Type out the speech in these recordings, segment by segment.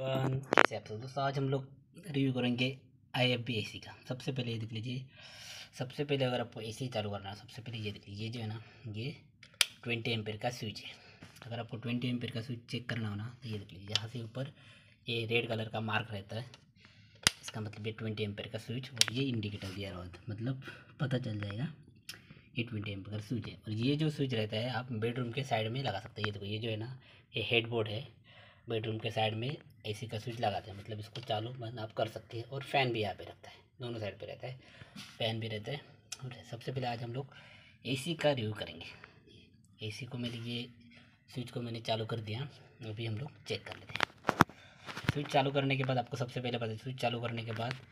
कैसे आप सब दोस्तों, आज हम लोग रिव्यू करेंगे IFB AC का। सबसे पहले ये देख लीजिए। सबसे पहले अगर आपको AC चालू करना है, सबसे पहले ये देख लीजिए, जो है ना, ये 20 एम्पेयर का स्विच है। अगर आपको 20 एम्पेयर का स्विच चेक करना हो ना, तो ये देख लीजिए, यहाँ से ऊपर ये रेड कलर का मार्क रहता है, इसका मतलब ये 20 एम्पेयर का स्विच, और ये इंडिकेटर दिया रहा है, मतलब पता चल जाएगा ये 20 एम्पेयर का स्विच है। और ये जो स्विच रहता है आप बेडरूम के साइड में लगा सकते हैं। ये देखो, ये जो है ना, ये हेडबोर्ड है, बेडरूम के साइड में AC का स्विच लगाते हैं, मतलब इसको चालू बंद आप कर सकते हैं। और फ़ैन भी यहाँ पे रखता है, दोनों साइड पे रहता है, फ़ैन भी रहता है। और सबसे पहले आज हम लोग AC का रिव्यू करेंगे। AC को मेरे ये स्विच को मैंने चालू कर दिया, अभी हम लोग चेक कर लेते हैं। स्विच चालू करने के बाद आपको सबसे पहले पता है, स्विच चालू करने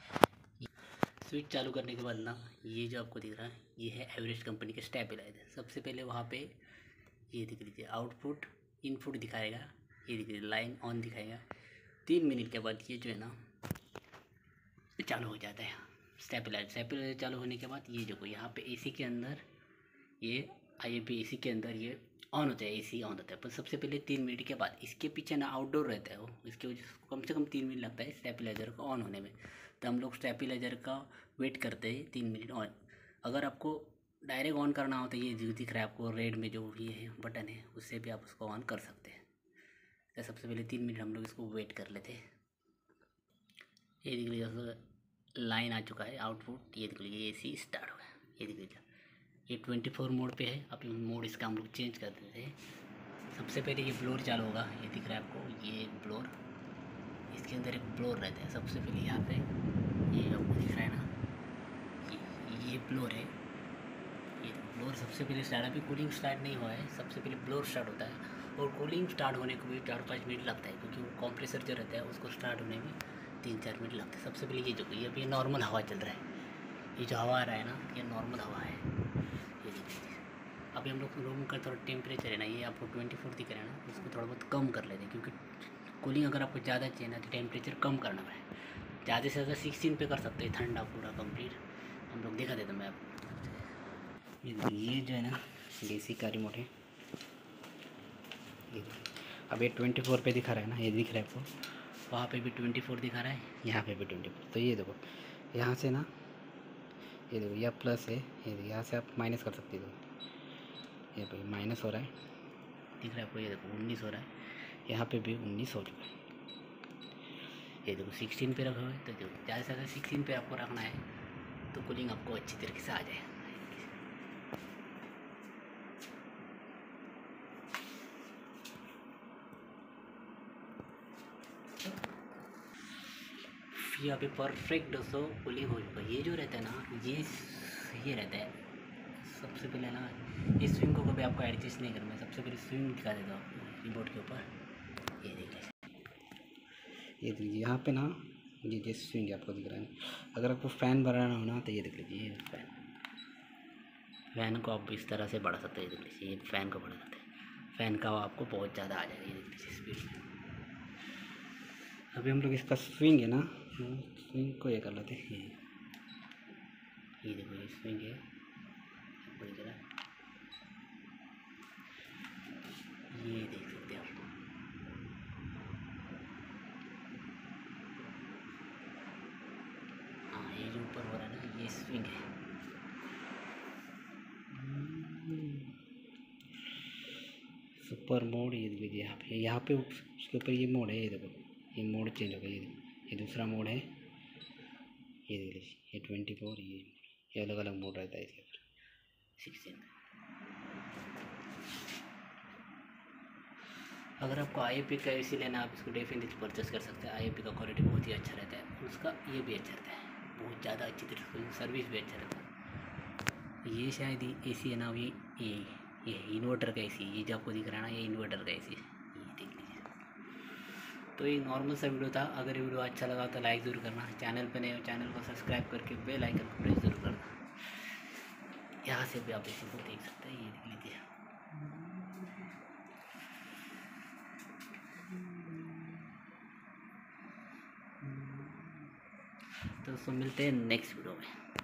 के बाद ना, ये जो आपको दिख रहा है, ये है एवरेस्ट कंपनी के स्टेबलाइजर। सबसे पहले वहाँ पे ये दिख लीजिए, आउटपुट इनपुट दिखाएगा, ये दिख लीजिए, लाइन ऑन दिखाएगा। 3 मिनट के बाद ये जो है ना चालू हो जाता है स्टेबलाइजर चालू होने के बाद ये जो यहाँ पे AC के अंदर, ये IFB AC के अंदर ये ऑन होता है, AC ऑन होता है। पर सबसे पहले 3 मिनट के बाद इसके पीछे ना आउटडोर रहता है वो, इसकी वजह से कम से कम 3 मिनट लगता है स्टेबलाइजर को ऑन होने में। तो हम लोग स्टेबलाइजर का वेट करते हैं 3 मिनट ऑन। अगर आपको डायरेक्ट ऑन करना हो तो ये जो दिख रहा है आपको रेड में, जो ये है बटन है, उससे भी आप उसको ऑन कर सकते हैं। तो सबसे पहले 3 मिनट हम लोग इसको वेट कर लेते हैं। ये देख लीजिए, लाइन आ चुका है आउटपुट, ये देख लीजिए, AC स्टार्ट हो गया। ये देख लीजिए, ये 24 मोड पे है। अब मोड इसका हम लोग चेंज कर देते हैं। सबसे पहले ये ब्लोर चालू होगा, ये दिख रहा है आपको, ये ब्लोर, इसके अंदर एक ब्लोर रहता है। सबसे पहले यहाँ पे ये आपको दिख रहा है ना, ये ब्लोर है। ये ब्लोर सबसे पहले स्टार्ट, अभी कूलिंग स्टार्ट नहीं हुआ है, सबसे पहले ब्लोर स्टार्ट होता है। और कूलिंग स्टार्ट होने को भी 4-5 मिनट लगता है, क्योंकि वो कंप्रेसर जो रहता है उसको स्टार्ट होने में 3-4 मिनट लगते हैं। सबसे पहले ये जो ये अभी नॉर्मल हवा चल रहा है, ये जो हवा आ रहा है ना, ये नॉर्मल हवा है। ये देखिए, अभी हम लोग रूम का थोड़ा टेम्परेचर है ना, ये आपको 24 दिख रहा है ना, उसको थोड़ा बहुत कम कर लेते हैं, क्योंकि कूलिंग अगर आपको ज़्यादा चाहिए ना तो टेम्परेचर कम करना पड़े। ज़्यादा से ज़्यादा 16 पे कर सकते हैं, ठंडा पूरा कंप्लीट। हम लोग दिखा देते हैं मैं आपको। ये जो है ना DC का रिमोट है, अब ये 24 पे दिखा रहा है ना, ये दिख रहा है आपको, वहाँ पे भी 24 दिखा रहा है, यहाँ पे भी 24। तो ये देखो, यहाँ से ना, ये देखो, यह प्लस है, ये देखो, यहाँ से आप माइनस कर सकते हो। ये भाई माइनस हो रहा है, दिख रहा है आपको, ये देखो 19 हो रहा है, यहाँ पे भी 19 हो चुका है। ये देखो 16 पे रखा हुआ है। तो देखो, ज़्यादा से ज़्यादा 16 पे आपको रखना है, तो कूलिंग आपको अच्छी तरीके से आ जाए। यहाँ पे परफेक्ट दोस्तों कूलिंग हो चुका है। ये जो रहता है ना, ये रहता है। सबसे पहले ना, इस स्विंग को कभी आपको एडजस्ट नहीं करना है। सबसे पहले स्विंग दिखा देता हूँ आपको कीबोर्ड के ऊपर। ये देखिए, ये देखिए, यहाँ पे ना ये स्विंग आपको दिख रहा है। अगर आपको फ़ैन बढ़ाना हो ना, तो ये देख लीजिए, ये फ़ैन को आप इस तरह से बढ़ा सकते हैं। ये देख लीजिए, ये फ़ैन को बढ़ा सकते हैं, फ़ैन का आपको बहुत ज़्यादा आ जाएगा। ये देख लीजिए स्पीड में। अभी हम लोग इसका स्विंग है ना, स्विंग को ये कर लेते हैं। ये देखो, ये स्विंग है, आपको दिख रहा है, ये देख सकते हैं आप। हाँ, ये जो ऊपर हो रहा है ना, ये स्विंग है। सुपर मोड, ये देख लीजिए, यहाँ पे उसके ऊपर ये मोड है। ये देखो, ये मोड चेंज हो गया। ये दूसरा मोड है, ये देख लीजिए, ये 24, ये अलग अलग मोड रहता है इसके ऊपर। 16 अगर आपको IFB का AC लेना, आप इसको डेफिनेटली परचेस कर सकते हैं। IFB का क्वालिटी बहुत ही अच्छा रहता है, उसका ये भी अच्छा रहता है, बहुत ज़्यादा अच्छी तरीके से सर्विस भी अच्छा रहता है। ये शायद AC है ना, ये इन्वर्टर का AC, ये जो आपको दिख रहा है ना, ये इन्वर्टर का AC है। ये देख लीजिए। तो ये नॉर्मल सा वीडियो था। अगर ये वीडियो अच्छा लगा तो लाइक ज़रूर करना, चैनल पर नए हो चैनल को सब्सक्राइब करके बेल आइकन को प्रेस ज़रूर करना। यहाँ से भी आप इसी को देख सकते हैं, ये देख लीजिए। तो दोस्तों मिलते हैं नेक्स्ट वीडियो में।